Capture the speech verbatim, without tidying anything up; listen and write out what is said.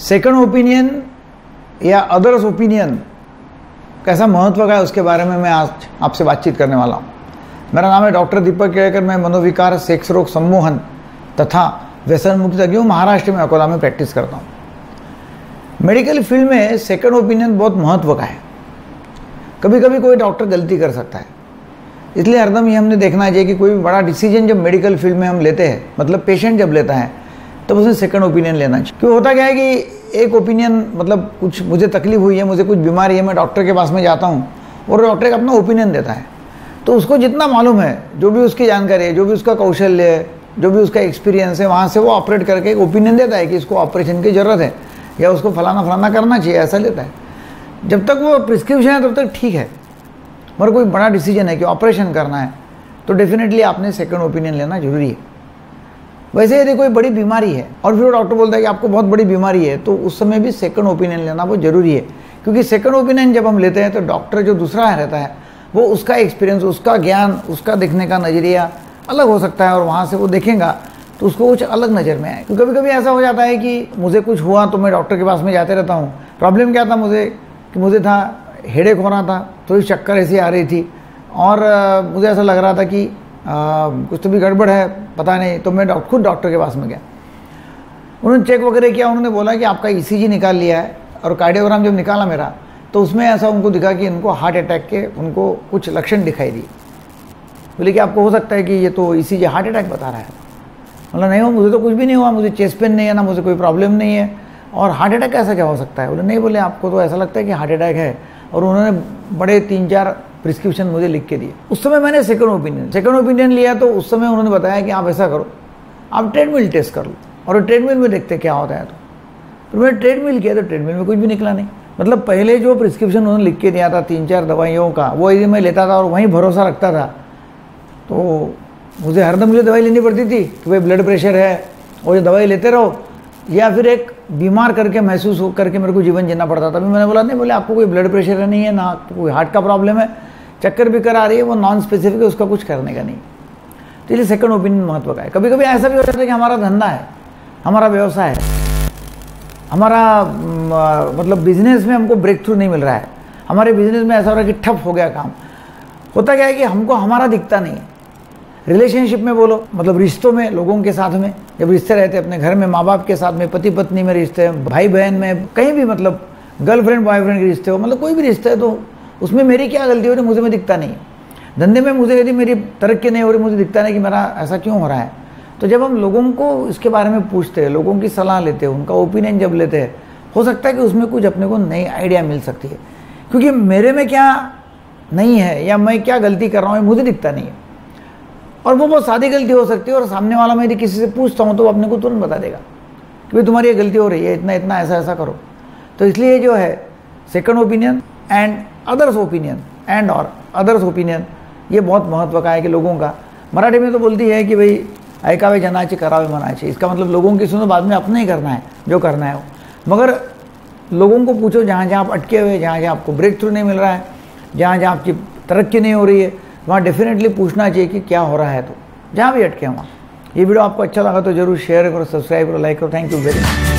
Second opinion या others opinion कैसा महत्व का है उसके बारे में मैं आज आपसे बातचीत करने वाला हूँ। मेरा नाम है डॉक्टर दीपक केळकर। मैं मनोविकार, सेक्स रोग सम्मोहन तथा व्यसन मुक्ति तज्ञ हूँ। महाराष्ट्र में अकोला में प्रैक्टिस करता हूँ। मेडिकल फील्ड में सेकंड ओपिनियन बहुत महत्व का है। कभी कभी कोई डॉक्टर गलती कर सकता है, इसलिए हरदम ये हमने देखना चाहिए कि कोई भी बड़ा डिसीजन जब मेडिकल फील्ड में हम लेते हैं, मतलब पेशेंट जब लेता है तब तो उसने सेकंड ओपिनियन लेना चाहिए। क्यों होता क्या है कि एक ओपिनियन, मतलब कुछ मुझे तकलीफ हुई है, मुझे कुछ बीमारी है, मैं डॉक्टर के पास में जाता हूँ और डॉक्टर एक अपना ओपिनियन देता है। तो उसको जितना मालूम है, जो भी उसकी जानकारी है, जो भी उसका कौशल्य है, जो भी उसका एक्सपीरियंस है, वहाँ से वो ऑपरेट करके एक ओपिनियन देता है कि इसको ऑपरेशन की ज़रूरत है या उसको फलाना फलाना करना चाहिए, ऐसा लेता है। जब तक वो प्रिस्क्रिप्शन है तब तक ठीक है, मगर कोई बड़ा डिसीजन है कि ऑपरेशन करना है तो डेफिनेटली आपने सेकंड ओपिनियन लेना जरूरी है। वैसे यदि कोई बड़ी बीमारी है और फिर वो डॉक्टर बोलता है कि आपको बहुत बड़ी बीमारी है, तो उस समय भी सेकंड ओपिनियन लेना बहुत जरूरी है। क्योंकि सेकंड ओपिनियन जब हम लेते हैं तो डॉक्टर जो दूसरा रहता है वो उसका एक्सपीरियंस, उसका ज्ञान, उसका देखने का नज़रिया अलग हो सकता है और वहाँ से वो देखेगा तो उसको कुछ अलग नज़र में आए। कभी कभी ऐसा हो जाता है कि मुझे कुछ हुआ तो मैं डॉक्टर के पास में जाते रहता हूँ। प्रॉब्लम क्या था मुझे कि मुझे था हेडेक हो रहा था, थोड़ी चक्कर ऐसी आ रही थी और आ, मुझे ऐसा लग रहा था कि आ, कुछ तो भी गड़बड़ है, पता नहीं। तो मैं डॉक्टर खुद डॉक्टर के पास में गया। उन्होंने चेक वगैरह किया। उन्होंने बोला कि आपका ईसीजी निकाल लिया है और कार्डियोग्राम जब निकाला मेरा तो उसमें ऐसा उनको दिखा कि इनको हार्ट अटैक के उनको कुछ लक्षण दिखाई दिए। बोले कि आपको हो सकता है कि ये तो ईसीजी हार्ट अटैक बता रहा है। बोला नहीं हो, मुझे तो कुछ भी नहीं हुआ, मुझे चेस्ट पेन नहीं है, ना मुझे कोई प्रॉब्लम नहीं है, और हार्ट अटैक कैसा क्या हो सकता है। बोले नहीं, बोले आपको तो ऐसा लगता है कि हार्ट अटैक है। और उन्होंने बड़े तीन चार प्रिस्क्रिप्शन मुझे लिख के दिए। उस समय मैंने सेकंड ओपिनियन सेकंड ओपिनियन लिया। तो उस समय उन्होंने बताया कि आप ऐसा करो, आप ट्रेडमिल टेस्ट कर लो और ट्रेडमिल में देखते क्या होता है। तो फिर मैंने ट्रेडमिल किया तो ट्रेडमिल में कुछ भी निकला नहीं। मतलब पहले जो प्रिस्क्रिप्शन उन्होंने लिख के दिया था तीन चार दवाइयों का, वो यदि मैं लेता था और वहीं भरोसा रखता था तो मुझे हरदम मुझे दवाई लेनी पड़ती थी कि भाई ब्लड प्रेशर है और ये दवाई लेते रहो, या फिर एक बीमार करके महसूस हो करके मेरे को जीवन जीना पड़ता था। अभी मैंने बोला नहीं, बोले आपको कोई ब्लड प्रेशर नहीं है, ना कोई हार्ट का प्रॉब्लम है, चक्कर भी करा रही है, वो नॉन स्पेसिफिक है, उसका कुछ करने का नहीं। तो इसलिए सेकंड ओपिनियन महत्व का है। कभी कभी ऐसा भी हो जाता है कि हमारा धंधा है, हमारा व्यवसाय है, हमारा मतलब बिजनेस में हमको ब्रेक थ्रू नहीं मिल रहा है, हमारे बिजनेस में ऐसा हो रहा है कि ठप हो गया काम। होता क्या है कि हमको हमारा दिखता नहीं है। रिलेशनशिप में बोलो, मतलब रिश्तों में, लोगों के साथ में जब रिश्ते रहते हैं, अपने घर में माँ बाप के साथ में, पति पत्नी में रिश्ते, भाई बहन में, कहीं भी, मतलब गर्लफ्रेंड बॉयफ्रेंड के रिश्ते हो, मतलब कोई भी रिश्ते है, तो उसमें मेरी क्या गलती हो रही मुझे में दिखता नहीं है। धंधे में मुझे यदि मेरी तरक्की नहीं हो रही, मुझे दिखता नहीं कि मेरा ऐसा क्यों हो रहा है। तो जब हम लोगों को इसके बारे में पूछते हैं, लोगों की सलाह लेते हैं, उनका ओपिनियन जब लेते हैं, हो सकता है कि उसमें कुछ अपने को नई आइडिया मिल सकती है। क्योंकि मेरे में क्या नहीं है या मैं क्या गलती कर रहा हूँ मुझे दिखता नहीं है, और वो बहुत सादी गलती हो सकती है। और सामने वाला मैं यदि किसी से पूछता हूँ तो वो अपने को तुरंत बता देगा कि भाई तुम्हारी ये गलती हो रही है, इतना इतना ऐसा ऐसा करो। तो इसलिए जो है second opinion and others opinion and और अदर्स ओपिनियन ये बहुत महत्व का है कि लोगों का, मराठी में तो बोलती है कि भाई ऐकावे जनाचे करावे मनाचे। इसका मतलब लोगों की सुनो, बाद में अपने ही करना है जो करना है वो। मगर लोगों को पूछो जहाँ जहाँ आप अटके हुए, जहाँ जहाँ आपको ब्रेक थ्रू नहीं मिल रहा है, जहाँ जहाँ आपकी तरक्की नहीं हो रही है, वहाँ डेफिनेटली पूछना चाहिए कि क्या हो रहा है। तो जहाँ भी अटके वहाँ। ये वीडियो आपको अच्छा लगा तो जरूर शेयर करो, सब्सक्राइब करो, लाइक करो। Thank you very much.